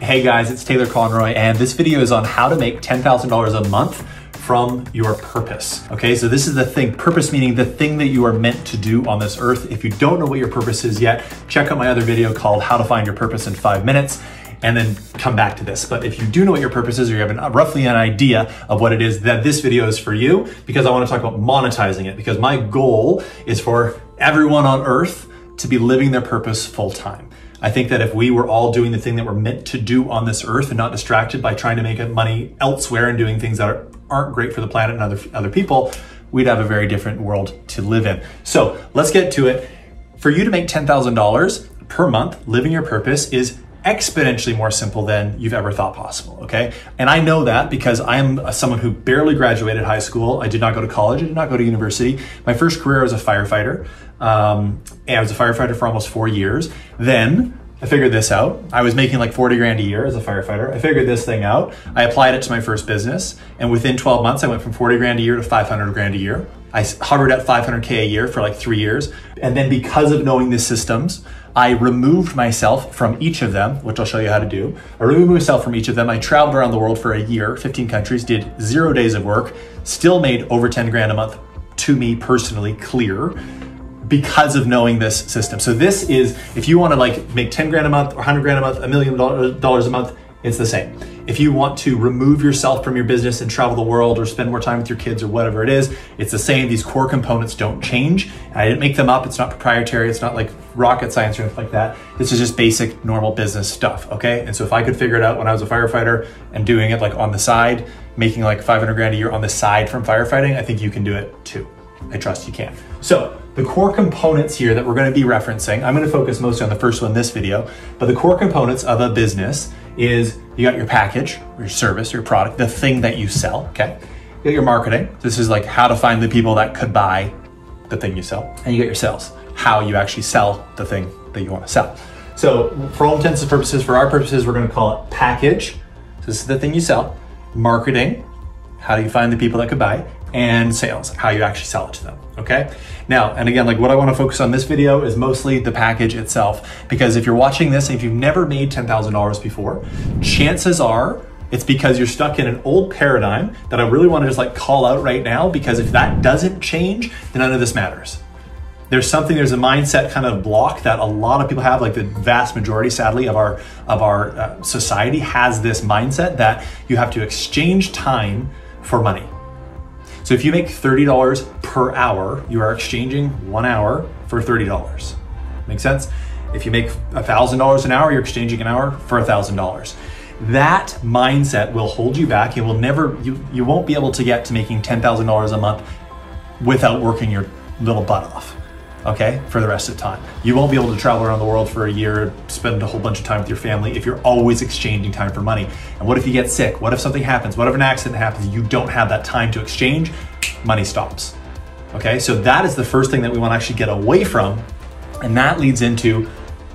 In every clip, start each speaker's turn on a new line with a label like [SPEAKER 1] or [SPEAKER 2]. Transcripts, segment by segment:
[SPEAKER 1] Hey guys, it's Taylor Conroy, and this video is on how to make $10,000 a month from your purpose. Okay, so this is the thing, purpose meaning the thing that you are meant to do on this earth. If you don't know what your purpose is yet, check out my other video called How to Find Your Purpose in 5 Minutes, and then come back to this. But if you do know what your purpose is, or you have roughly an idea of what it is, then this video is for you, because I want to talk about monetizing it, because my goal is for everyone on earth to be living their purpose full time. I think that if we were all doing the thing that we're meant to do on this earth and not distracted by trying to make money elsewhere and doing things that aren't great for the planet and other people, we'd have a very different world to live in. So let's get to it. For you to make $10,000 per month, living your purpose is exponentially more simple than you've ever thought possible, okay? And I know that because I am someone who barely graduated high school. I did not go to college, I did not go to university. My first career was a firefighter. And I was a firefighter for almost 4 years. Then I figured this out. I was making like 40 grand a year as a firefighter. I figured this thing out. I applied it to my first business. And within 12 months, I went from 40 grand a year to 500 grand a year. I hovered at 500K a year for like 3 years. And then because of knowing the systems, I removed myself from each of them, which I'll show you how to do. I removed myself from each of them. I traveled around the world for a year, 15 countries, did 0 days of work, still made over 10 grand a month to me personally clear because of knowing this system. So this is, if you want to like make 10 grand a month or 100 grand a month, $1 million a month, it's the same. If you want to remove yourself from your business and travel the world or spend more time with your kids or whatever it is, it's the same. These core components don't change. I didn't make them up. It's not proprietary. It's not like rocket science or anything like that. This is just basic normal business stuff, okay? And so if I could figure it out when I was a firefighter and doing it like on the side, making like 500 grand a year on the side from firefighting, I think you can do it too. I trust you can. So the core components here that we're going to be referencing, I'm going to focus mostly on the first one in this video, but the core components of a business is you got your package, your service, your product, the thing that you sell, okay? You got your marketing. This is like how to find the people that could buy the thing you sell. And you got your sales, how you actually sell the thing that you want to sell. So for all intents and purposes, for our purposes, we're going to call it package. So this is the thing you sell. Marketing, how do you find the people that could buy? And sales, how you actually sell it to them, okay? Now, and again, like what I wanna focus on this video is mostly the package itself, because if you're watching this, and if you've never made $10,000 before, chances are it's because you're stuck in an old paradigm that I really wanna just like call out right now, because if that doesn't change, then none of this matters. There's a mindset kind of block that a lot of people have, like the vast majority, sadly, of our society has this mindset that you have to exchange time for money. So if you make $30 per hour, you are exchanging 1 hour for $30. Make sense? If you make $1,000 an hour, you're exchanging an hour for $1,000. That mindset will hold you back. It will never, you won't be able to get to making $10,000 a month without working your little butt off, okay, for the rest of the time. You won't be able to travel around the world for a year, spend a whole bunch of time with your family if you're always exchanging time for money. And what if you get sick? What if something happens? What if an accident happens? You don't have that time to exchange, money stops. Okay, so that is the first thing that we want to actually get away from. And that leads into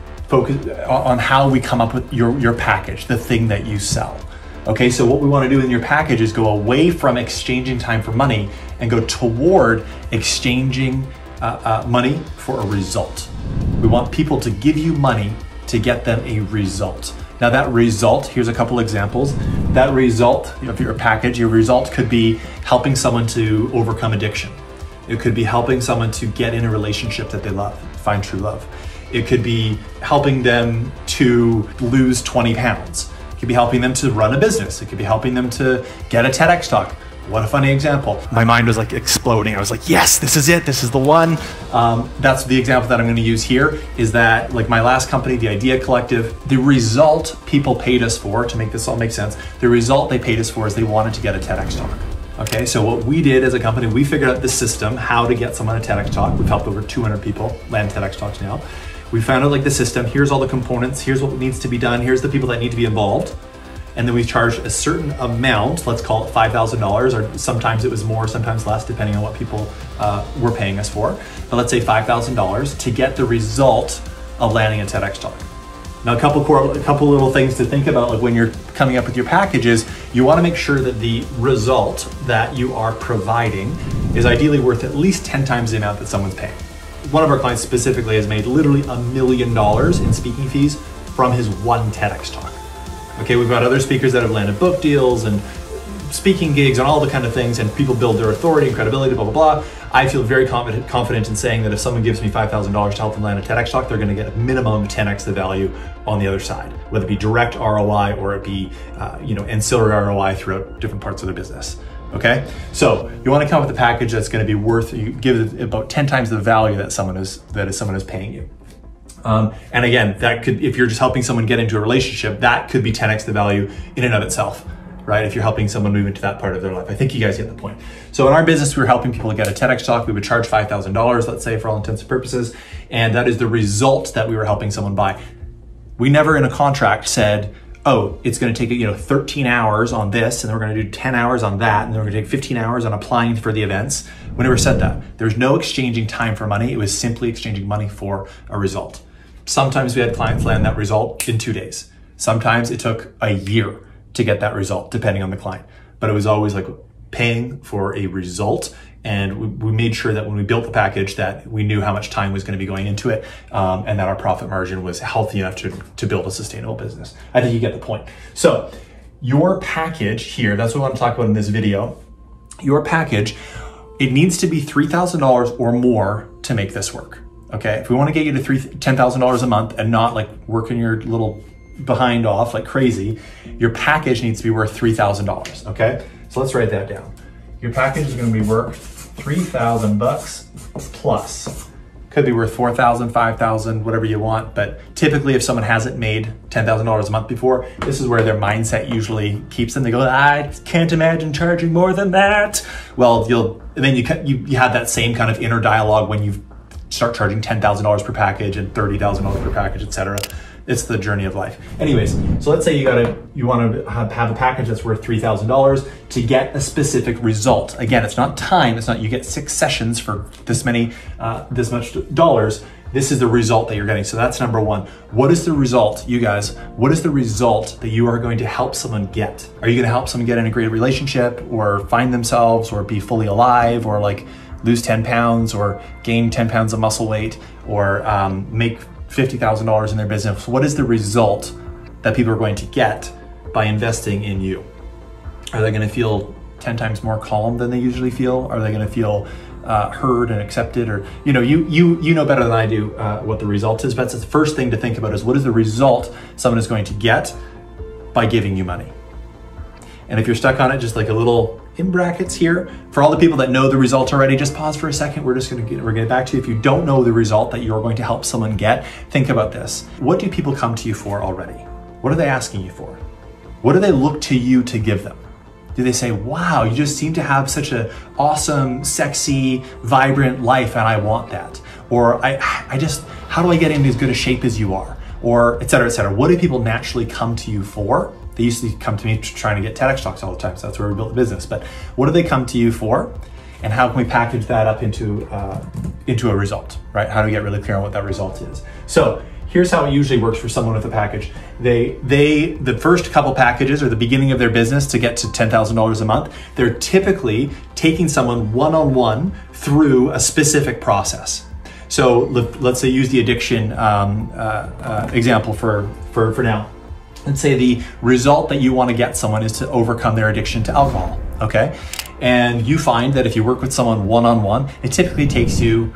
[SPEAKER 1] focus on how we come up with your package, the thing that you sell. Okay, so what we want to do in your package is go away from exchanging time for money and go toward exchanging money for a result. We want people to give you money to get them a result. Now that result, here's a couple examples. That result of your package, your result could be helping someone to overcome addiction. It could be helping someone to get in a relationship that they love, find true love. It could be helping them to lose 20 pounds. It could be helping them to run a business. It could be helping them to get a TEDx talk. What a funny example. My mind was like exploding. I was like, yes, this is it. This is the one. That's the example that I'm going to use here, is that like my last company, the Idea Collective, the result people paid us for, to make this all make sense, the result they paid us for is they wanted to get a TEDx talk. Okay, so what we did as a company, we figured out the system, how to get someone a TEDx talk. We've helped over 200 people land TEDx talks now. We found out like the system, here's all the components, here's what needs to be done, here's the people that need to be involved. And then we charged a certain amount, let's call it $5,000, or sometimes it was more, sometimes less, depending on what people were paying us for. But let's say $5,000 to get the result of landing a TEDx talk. Now, a couple little things to think about, like when you're coming up with your packages, you want to make sure that the result that you are providing is ideally worth at least 10 times the amount that someone's paying. One of our clients specifically has made literally $1 million in speaking fees from his one TEDx talk. Okay, we've got other speakers that have landed book deals and speaking gigs and all the kind of things, and people build their authority and credibility, blah, blah, blah. I feel very confident in saying that if someone gives me $5,000 to help them land a TEDx talk, they're gonna get a minimum of 10x the value on the other side, whether it be direct ROI or it be ancillary ROI throughout different parts of their business. Okay, so you want to come up with a package that's going to be worth, you give it about 10 times the value that someone is paying you. And again, that could, if you're just helping someone get into a relationship, that could be 10x the value in and of itself, right? If you're helping someone move into that part of their life. I think you guys get the point. So in our business, we were helping people get a TEDx talk. We would charge $5,000, let's say, for all intents and purposes. And that is the result that we were helping someone buy. We never in a contract said, oh, it's going to take 13 hours on this, and then we're going to do 10 hours on that, and then we're going to take 15 hours on applying for the events. We never said that. There's no exchanging time for money. It was simply exchanging money for a result. Sometimes we had clients land that result in 2 days. Sometimes it took a year to get that result, depending on the client. But it was always like paying for a result. And we made sure that when we built the package that we knew how much time was going to be going into it, and that our profit margin was healthy enough to build a sustainable business. I think you get the point. So your package here, that's what I want to talk about in this video. Your package, it needs to be $3,000 or more to make this work. Okay, if we want to get you to $10,000 a month and not like working your little behind off like crazy, your package needs to be worth $3,000. Okay, so let's write that down. Your package is going to be worth $3,000 plus. Could be worth $4,000, $5,000, whatever you want. But typically, if someone hasn't made $10,000 a month before, this is where their mindset usually keeps them. They go, I can't imagine charging more than that. Well, then you have that same kind of inner dialogue when you start charging $10,000 per package and $30,000 per package, etc. It's the journey of life. Anyways, so let's say you want to have a package that's worth $3,000 to get a specific result. Again, it's not time. It's not you get 6 sessions for this much dollars. This is the result that you're getting. So that's number one. What is the result, you guys? What is the result that you are going to help someone get? Are you going to help someone get in a great relationship, or find themselves, or be fully alive, or like lose 10 pounds, or gain 10 pounds of muscle weight, or make $50,000 in their business? What is the result that people are going to get by investing in you? Are they going to feel 10 times more calm than they usually feel? Are they going to feel heard and accepted? Or you know better than I do what the result is. But that's the first thing to think about, is what is the result someone is going to get by giving you money? And if you're stuck on it, just like a little in brackets here, for all the people that know the result already, just pause for a second. We're going to get back to you. If you don't know the result that you're going to help someone get, think about this. What do people come to you for already? What are they asking you for? What do they look to you to give them? Do they say, wow, you just seem to have such an awesome, sexy, vibrant life, and I want that? Or how do I get in as good a shape as you are? Or et cetera, et cetera. What do people naturally come to you for? They used to come to me trying to get TEDx talks all the time, so that's where we built the business. But what do they come to you for? And how can we package that up into a result, right? How do we get really clear on what that result is? So here's how it usually works for someone with a package. The first couple packages, or the beginning of their business to get to $10,000 a month, they're typically taking someone one-on-one through a specific process. So let's say use the addiction example for now. Let's say the result that you want to get someone is to overcome their addiction to alcohol, okay? And you find that if you work with someone one-on-one, it typically takes you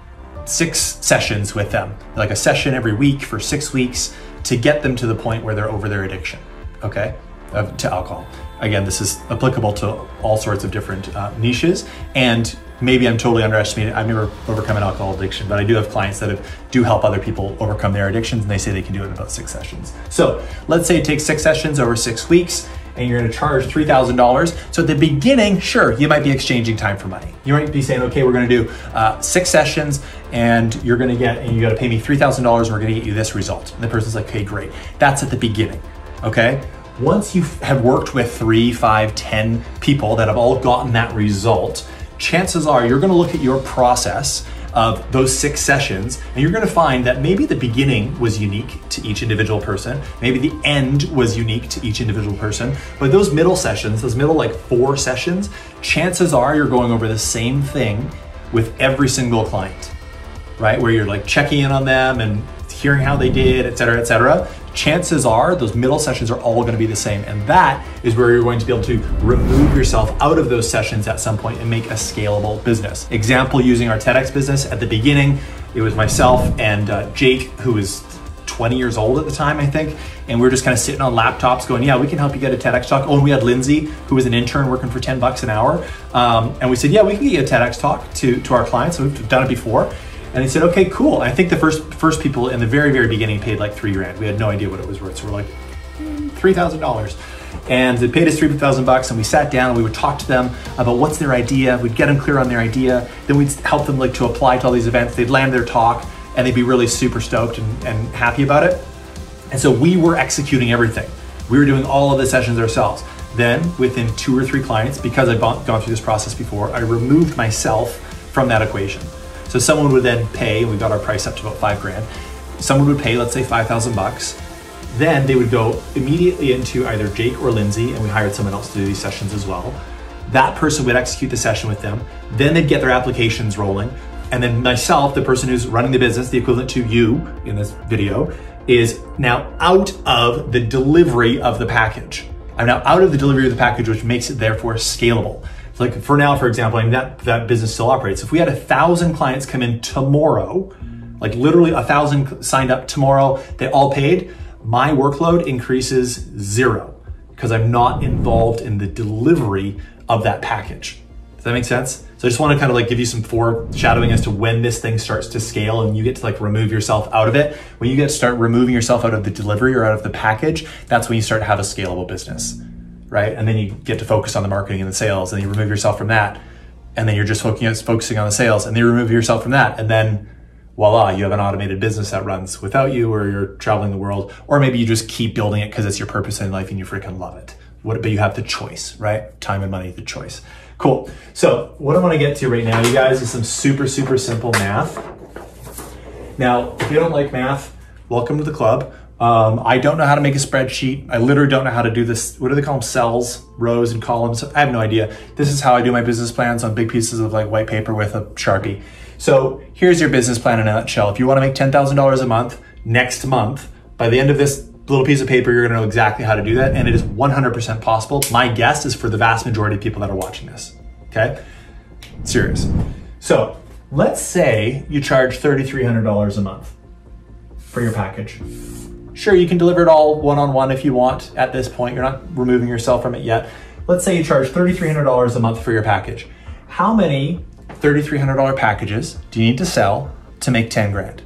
[SPEAKER 1] 6 sessions with them, like a session every week for 6 weeks, to get them to the point where they're over their addiction, okay, to alcohol. Again, this is applicable to all sorts of different niches, and maybe I'm totally underestimating. I've never overcome an alcohol addiction, but I do have clients that do help other people overcome their addictions, and they say they can do it in about 6 sessions. So let's say it takes 6 sessions over 6 weeks, and you're going to charge $3,000. So at the beginning, sure, you might be exchanging time for money. You might be saying, okay, we're going to do 6 sessions, and you got to pay me $3,000, and we're going to get you this result. And the person's like, okay, great. That's at the beginning, okay? Once you have worked with 3, 5, 10 people that have all gotten that result, chances are you're going to look at your process of those 6 sessions, and you're going to find that maybe the beginning was unique to each individual person, maybe the end was unique to each individual person, but those middle sessions, those middle like 4 sessions, chances are you're going over the same thing with every single client, right? Where you're like checking in on them and hearing how they did, et cetera, chances are those middle sessions are all going to be the same. And that is where you're going to be able to remove yourself out of those sessions at some point and make a scalable business. Example, using our TEDx business at the beginning, it was myself and Jake, who was 20 years old at the time, I think. And we were just kind of sitting on laptops going, yeah, we can help you get a TEDx talk. Oh, and we had Lindsay, who was an intern working for $10 an hour. And we said, yeah, we can get you a TEDx talk to our clients. So we've done it before. And they said, okay, cool. And I think the first people in the very, very beginning paid like $3,000. We had no idea what it was worth. So we're like, $3,000. And they paid us $3,000 and we sat down and we would talk to them about what's their idea. We'd get them clear on their idea. Then we'd help them like to apply to all these events. They'd land their talk and they'd be really super stoked and happy about it. And so we were executing everything. We were doing all of the sessions ourselves. Then within 2 or 3 clients, because I'd gone through this process before, I removed myself from that equation. So someone would then pay, and we got our price up to about $5,000. Someone would pay, let's say $5,000. Then they would go immediately into either Jake or Lindsay, and we hired someone else to do these sessions as well. That person would execute the session with them. Then they'd get their applications rolling. And then myself, the person who's running the business, the equivalent to you in this video, is now out of the delivery of the package. I'm now out of the delivery of the package, which makes it therefore scalable. So like for now, for example, I mean, that business still operates. If we had 1,000 clients come in tomorrow, like literally 1,000 signed up tomorrow, they all paid, my workload increases 0 because I'm not involved in the delivery of that package. Does that make sense? So I just want to kind of like give you some foreshadowing as to when this thing starts to scale and you get to like remove yourself out of it. When you get to start removing yourself out of the delivery or out of the package, that's when you start to have a scalable business, right? And then you get to focus on the marketing and the sales, and you remove yourself from that. And then you're just focusing on the sales, and then you remove yourself from that. And then voila, you have an automated business that runs without you, or you're traveling the world, or maybe you just keep building it because it's your purpose in life and you freaking love it. But you have the choice, right? Time and money, the choice. Cool. So what I want to get to right now, you guys, is some super, super simple math. Now, if you don't like math, welcome to the club. I don't know how to make a spreadsheet. I literally don't know how to do this. What do they call them? Cells, rows, and columns. I have no idea. This is how I do my business plans on big pieces of like white paper with a Sharpie. So here's your business plan in a nutshell. If you want to make $10,000 a month next month, by the end of this little piece of paper, you're going to know exactly how to do that. And it is 100% possible. My guess is for the vast majority of people that are watching this. Okay. Serious. So let's say you charge $3,300 a month for your package. Sure, you can deliver it all one-on-one if you want at this point. You're not removing yourself from it yet. Let's say you charge $3,300 a month for your package. How many $3,300 packages do you need to sell to make 10 grand?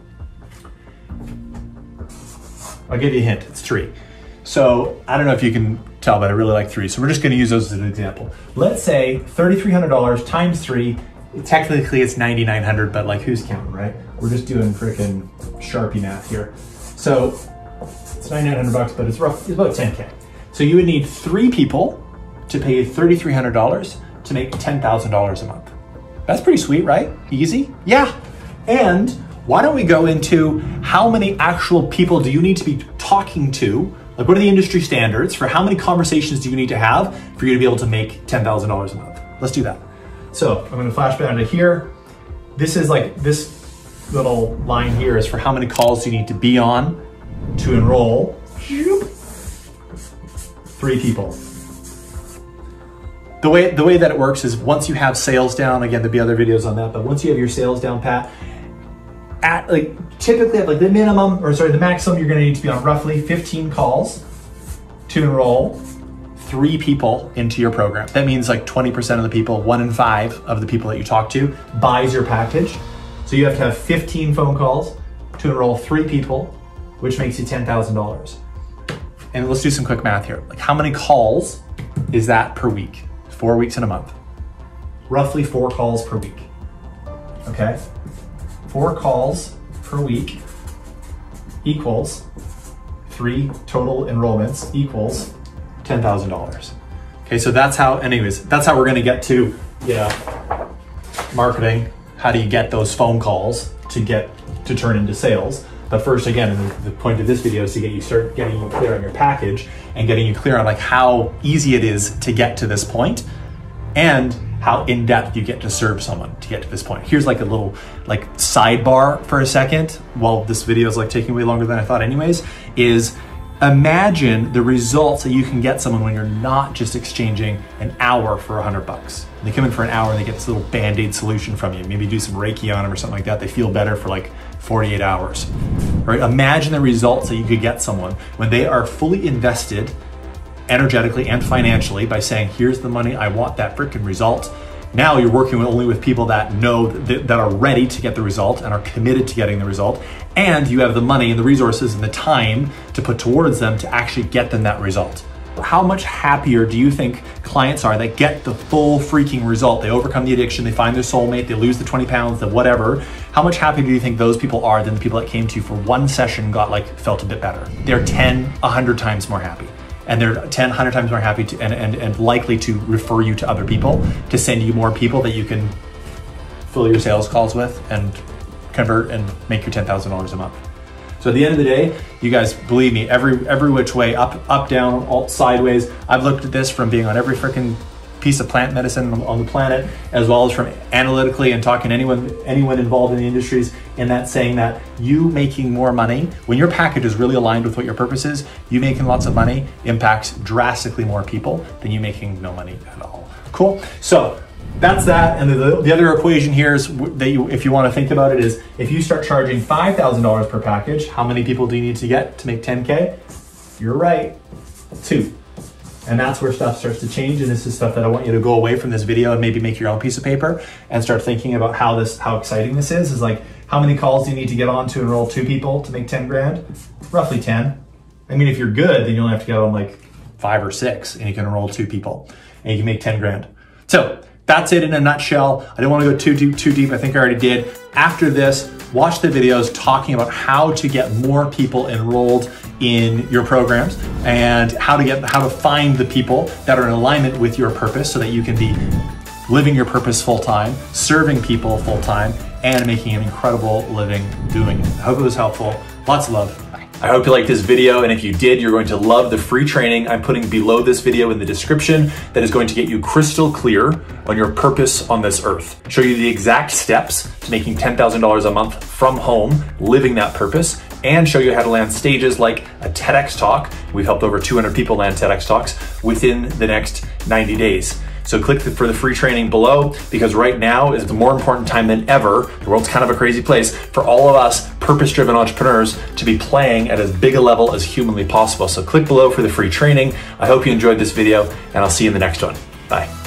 [SPEAKER 1] I'll give you a hint, it's 3. So I don't know if you can tell, but I really like 3. So we're just gonna use those as an example. Let's say $3,300 times 3, technically it's $9,900, but like who's counting, right? We're just doing freaking Sharpie math here. So it's $9,900, but it's about 10K. So you would need 3 people to pay you $3,300 to make $10,000 a month. That's pretty sweet, right? Easy? Yeah. And why don't we go into how many actual people do you need to be talking to? Like, what are the industry standards for how many conversations do you need to have for you to be able to make $10,000 a month? Let's do that. So I'm going to flash back to here. This is like, this little line here is for how many calls you need to be on to enroll 3 people. The way that it works is once you have sales down, again, there'll be other videos on that, but once you have your sales down pat, at like typically at like the minimum, or sorry, the maximum, you're gonna need to be on roughly 15 calls to enroll 3 people into your program. That means like 20% of the people, 1 in 5 of the people that you talk to buys your package. So you have to have 15 phone calls to enroll 3 people, which makes you $10,000. And let's do some quick math here. Like, how many calls is that per week? 4 weeks in a month. Roughly 4 calls per week. Okay? 4 calls per week equals 3 total enrollments equals $10,000. Okay, so that's how, anyways, that's how we're gonna get to, marketing. How do you get those phone calls to turn into sales? But first, again, the point of this video is to getting you clear on your package and getting you clear on like how easy it is to get to this point and how in-depth you get to serve someone to get to this point. Here's like a little like sidebar for a second, while this video is like taking way longer than I thought anyways, is imagine the results that you can get someone when you're not just exchanging an hour for $100. They come in for an hour and they get this little Band-Aid solution from you. Maybe do some Reiki on them or something like that. They feel better for like 48 hours, right? Imagine the results that you could get someone when they are fully invested energetically and financially by saying, here's the money, I want that freaking result. Now you're working only with people that know that are ready to get the result and are committed to getting the result. And you have the money and the resources and the time to put towards them to actually get them that result. How much happier do you think clients are that get the full freaking result? They overcome the addiction, they find their soulmate, they lose the 20 pounds, the whatever. How much happier do you think those people are than the people that came to you for one session, felt a bit better? They're 10, 100 times more happy. And they're 10, 100 times more happy to, and likely to refer you to other people, to send you more people that you can fill your sales calls with and convert and make your $10,000 a month. So at the end of the day, you guys, believe me, every which way, up, down, alt, sideways, I've looked at this from being on every freaking piece of plant medicine on the planet, as well as from analytically and talking to anyone involved in the industries, in that saying that you making more money, when your package is really aligned with what your purpose is, you making lots of money impacts drastically more people than you making no money at all. Cool? So that's that. And the other equation here is that if you want to think about it, is if you start charging $5,000 per package, how many people do you need to get to make 10K? You're right, 2. And that's where stuff starts to change. And this is stuff that I want you to go away from this video and maybe make your own piece of paper and start thinking about how exciting this is like, how many calls do you need to get on to enroll 2 people to make 10 grand? Roughly 10. I mean, if you're good, then you only have to get on like 5 or 6 and you can enroll 2 people and you can make 10 grand. So that's it in a nutshell. I don't want to go too deep. I think I already did. After this, watch the videos talking about how to get more people enrolled in your programs and how to find the people that are in alignment with your purpose so that you can be living your purpose full-time, serving people full-time, and making an incredible living doing it. I hope it was helpful. Lots of love. I hope you liked this video, and if you did, you're going to love the free training I'm putting below this video in the description that is going to get you crystal clear on your purpose on this earth. Show you the exact steps to making $10,000 a month from home, living that purpose, and show you how to land stages like a TEDx talk. We've helped over 200 people land TEDx talks within the next 90 days. So click for the free training below, because right now is the more important time than ever. The world's kind of a crazy place for all of us purpose-driven entrepreneurs to be playing at as big a level as humanly possible. So click below for the free training. I hope you enjoyed this video, and I'll see you in the next one. Bye.